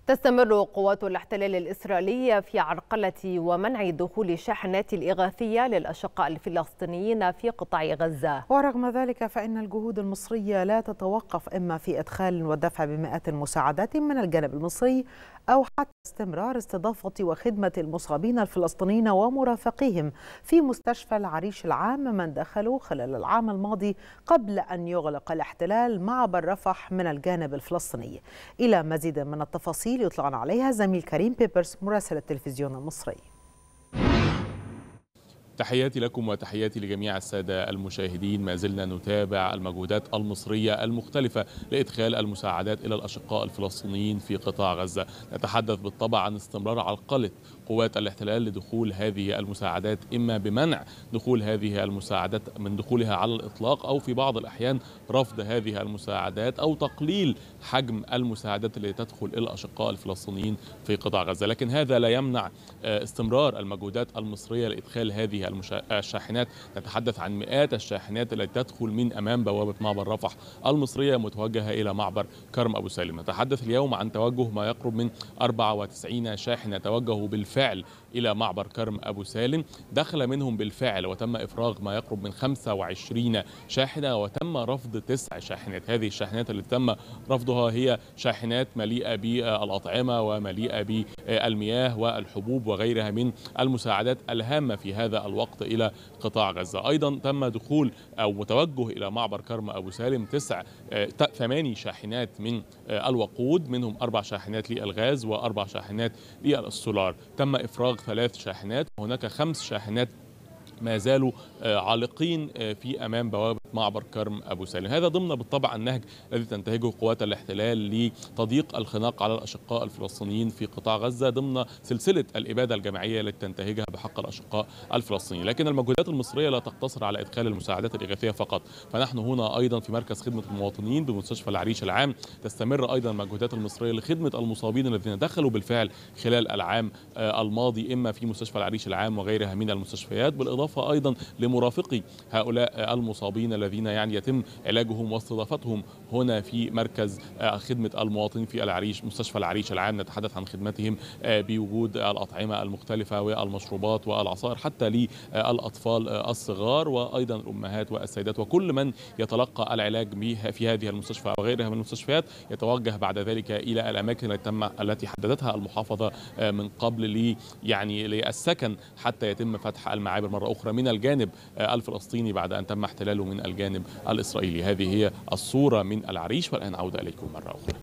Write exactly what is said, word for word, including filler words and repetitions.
تستمر قوات الاحتلال الإسرائيلية في عرقلة ومنع دخول الشاحنات الإغاثية للأشقاء الفلسطينيين في قطاع غزة. ورغم ذلك فإن الجهود المصرية لا تتوقف إما في إدخال ودفع بمئات المساعدات من الجانب المصري أو حتى استمرار استضافة وخدمة المصابين الفلسطينيين ومرافقيهم في مستشفى العريش العام من دخلوا خلال العام الماضي قبل أن يغلق الاحتلال معبر رفح من الجانب الفلسطيني. إلى مزيد من التفاصيل يطلعنا عليها زميل كريم بيبرس مراسل التلفزيون المصري. تحياتي لكم وتحياتي لجميع السادة المشاهدين. ما زلنا نتابع المجهودات المصرية المختلفة لإدخال المساعدات إلى الأشقاء الفلسطينيين في قطاع غزة. نتحدث بالطبع عن استمرار عرقلة قوات الاحتلال لدخول هذه المساعدات، إما بمنع دخول هذه المساعدات من دخولها على الإطلاق، أو في بعض الأحيان رفض هذه المساعدات أو تقليل حجم المساعدات التي تدخل إلى الأشقاء الفلسطينيين في قطاع غزة. لكن هذا لا يمنع استمرار المجهودات المصرية لإدخال هذه الشاحنات. نتحدث عن مئات الشاحنات التي تدخل من أمام بوابة معبر رفح المصرية متوجهة إلى معبر كرم أبو سالم. نتحدث اليوم عن توجه ما يقرب من أربعة وتسعين شاحنة توجهوا بالفعل إلى معبر كرم أبو سالم، دخل منهم بالفعل وتم إفراغ ما يقرب من خمسة وعشرين شاحنة، وتم رفض تسع شاحنات. هذه الشاحنات التي تم رفضها هي شاحنات مليئة بالأطعمة ومليئة بالمياه والحبوب وغيرها من المساعدات الهامة في هذا الوقت إلى قطاع غزة. أيضا تم دخول أو متوجه إلى معبر كرم أبو سالم تسع ثماني شاحنات من الوقود، منهم أربع شاحنات للغاز وأربع شاحنات للسولار. تم إفراغ ثلاث شاحنات، هناك خمس شاحنات ما زالوا عالقين في أمام بوابة معبر كرم أبو سالم. هذا ضمن بالطبع النهج الذي تنتهجه قوات الاحتلال لتضييق الخناق على الأشقاء الفلسطينيين في قطاع غزة ضمن سلسلة الإبادة الجماعية التي تنتهجها بحق الأشقاء الفلسطينيين. لكن المجهودات المصرية لا تقتصر على إدخال المساعدات الإغاثية فقط، فنحن هنا أيضا في مركز خدمة المواطنين بمستشفى العريش العام تستمر أيضا المجهودات المصرية لخدمة المصابين الذين دخلوا بالفعل خلال العام الماضي إما في مستشفى العريش العام وغيرها من المستشفيات، بالإضافة أيضا لمرافقي هؤلاء المصابين الذين يعني يتم علاجهم واستضافتهم هنا في مركز خدمة المواطنين في العريش مستشفى العريش العام. نتحدث عن خدمتهم بوجود الأطعمة المختلفة والمشروبات والعصائر حتى للأطفال الصغار وأيضا الأمهات والسيدات، وكل من يتلقى العلاج في هذه المستشفى وغيرها من المستشفيات يتوجه بعد ذلك إلى الأماكن التي تم التي حددتها المحافظة من قبل لي يعني للسكن حتى يتم فتح المعابر مرة أخرى من الجانب الفلسطيني بعد أن تم احتلاله من الجانب الإسرائيلي. هذه هي الصورة من العريش، والآن عودة إليكم مرة أخرى.